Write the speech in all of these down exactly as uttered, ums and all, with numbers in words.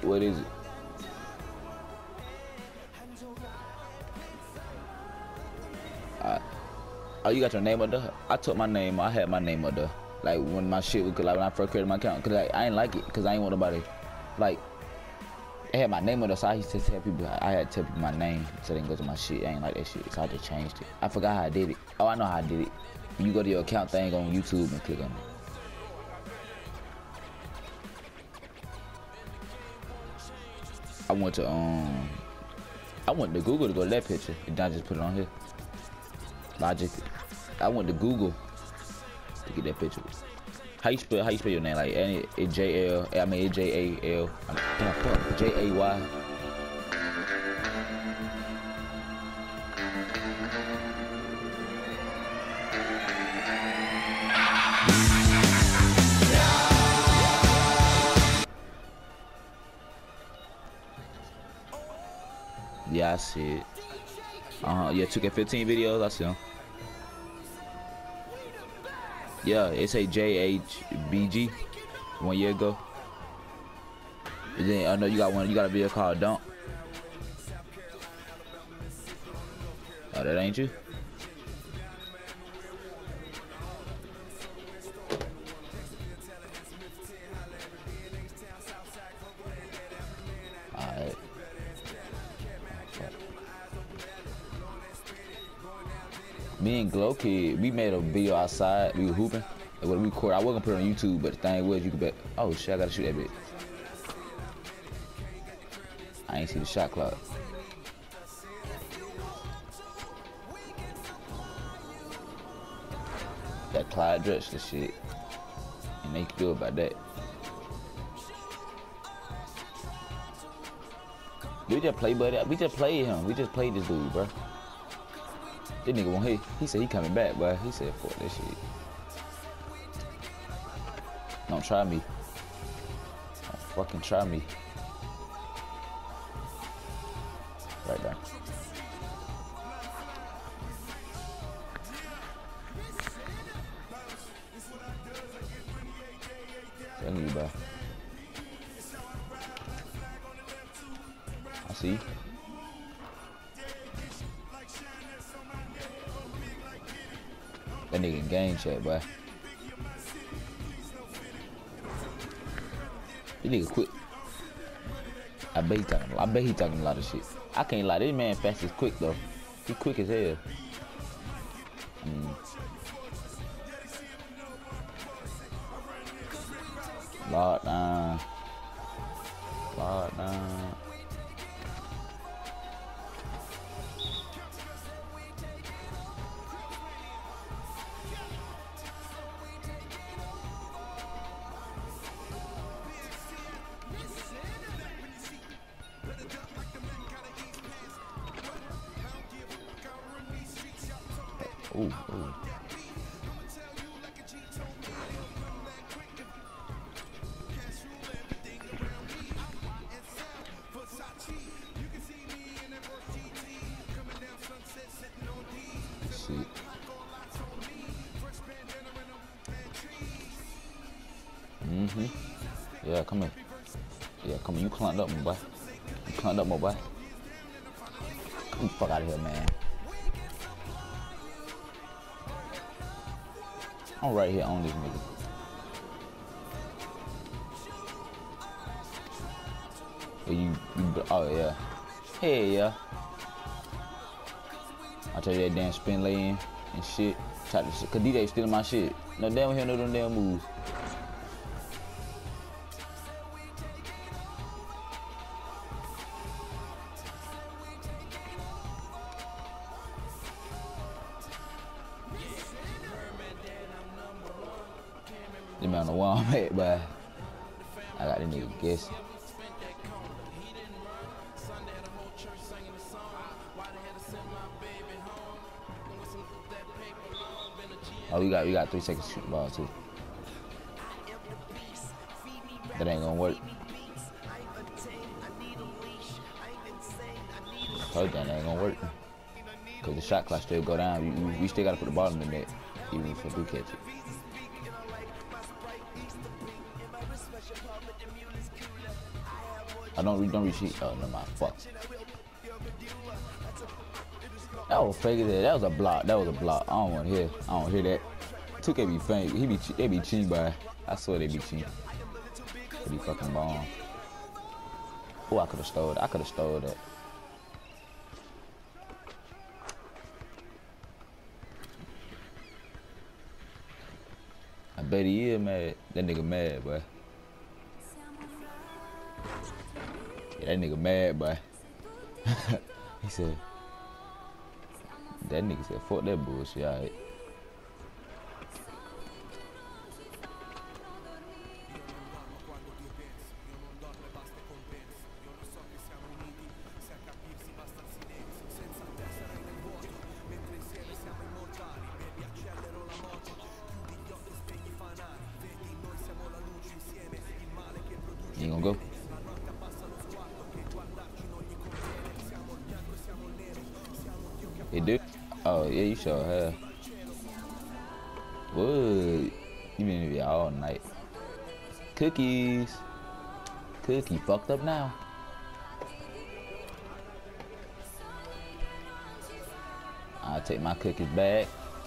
What is it? I, oh, you got your name up there? I took my name. I had my name up there. Like when my shit was, like when I first created my account, cause like, I ain't like it, cause I ain't want nobody, like, they had my name on there, so I used to tell people, I had to tell people my name so they can go to my shit. I ain't like that shit, so I just changed it. I forgot how I did it. Oh, I know how I did it. You go to your account thing on YouTube and click on it. I went to um, I went to Google to go to that picture, and I just put it on here. Logic. I went to Google to get that picture. How you spell? How you spell your name? Like any J L? I mean J A L. Damn, fuck. J A Y. Yeah, I see it. Uh huh. Yeah, two K fifteen videos. I see them. Yeah, it say J H B G one year ago. And then I know you got one. You got a video called Dunk. Oh, that ain't you. Alright. Me and Glow Kid, we made a video outside. We were hooping. And when we record, I wasn't gonna put it on YouTube, but the thing was, you could bet. Oh shit, I gotta shoot that bit. I ain't see the shot clock. That Clyde Drexler shit. And they feel about that. We just play, buddy. We just played him. We just played this dude, bro. This nigga won't hit. He said he coming back, bro. He said, fuck that shit. Don't try me. Don't fucking try me. Right there. Tell you, bro. I see. That nigga in game chat, boy. This nigga quick. I bet he talking. I bet he talking a lot of shit. I can't lie. This man fast is quick though. He quick as hell. Mm. Lockdown. Lockdown. Ooh, ooh. See. Mm-hmm. Yeah, come here. Yeah, come here. You clumped up, my boy. You clumped up, my boy. Come the fuck out of here, man. I'm right here on this nigga. You, you, oh yeah. Hey yeah. I tell you that damn spin lay in and shit. Try to shit. Cause D J stealing my shit. No damn here, no them damn moves. This man know where I'm at, but I got this nigga guessing. Oh, we got we got three seconds to shoot the ball too. That ain't gonna work. Told you that ain't gonna work. Cause the shot clock still go down. We, we, we still gotta put the ball in the net, even if we do catch it. I don't read, don't read shit. Oh, no mind. Fuck. That was fake as hell. That was a block. That was a block. I don't want to hear. I don't hear that. two K be fake. He be, they be cheating, boy. I swear they be cheating. They be fucking bomb. Oh, I could have stole it. I could have stole that. I bet he is mad. That nigga mad, boy. Yeah, that nigga mad, boy. He said, that nigga said, fuck that bullshit, alright. You gonna go? You do? Oh yeah, you sure have. What? You been here all night. Cookies. Cookie fucked up now. I'll take my cookies back.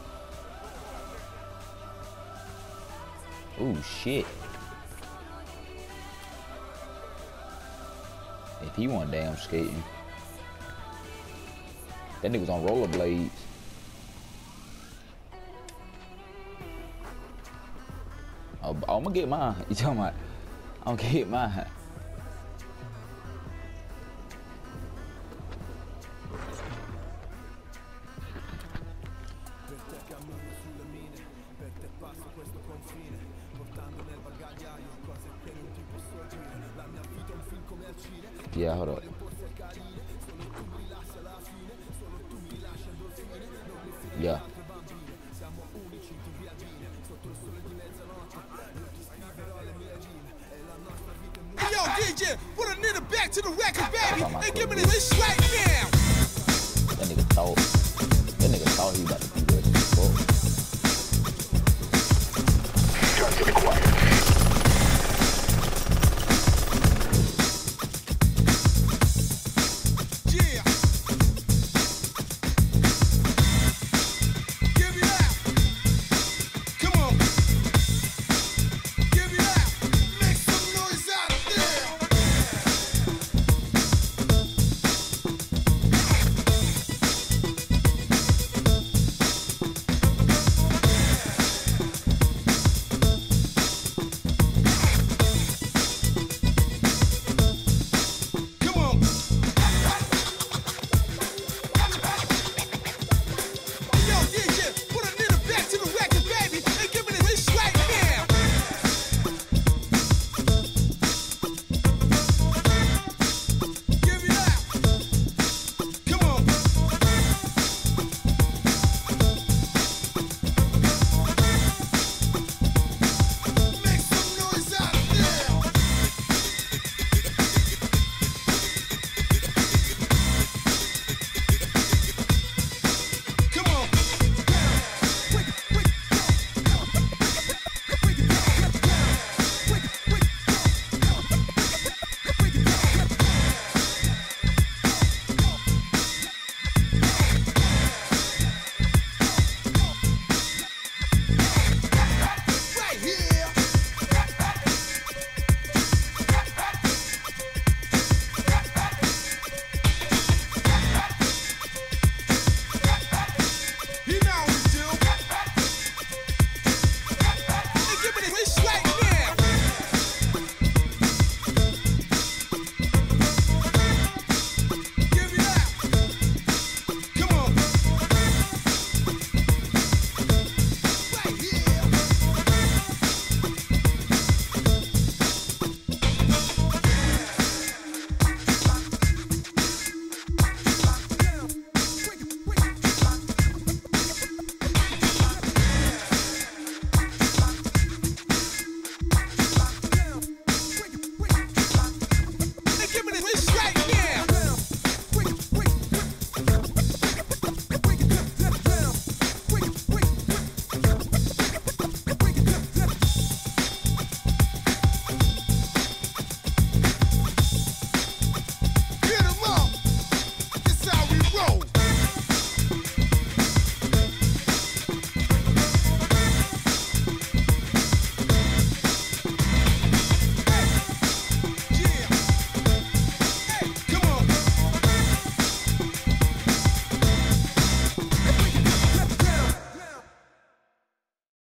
Oh shit. If he want damn skating. That nigga's on rollerblades. Oh, I'm gonna get mine. You talking about? I'm gonna get mine. Yeah, hold up. Yeah. Hey, yo, D J, put a nigga back to the record, baby, and give me this right now. That nigga thought, that nigga thought he was about to do that shit.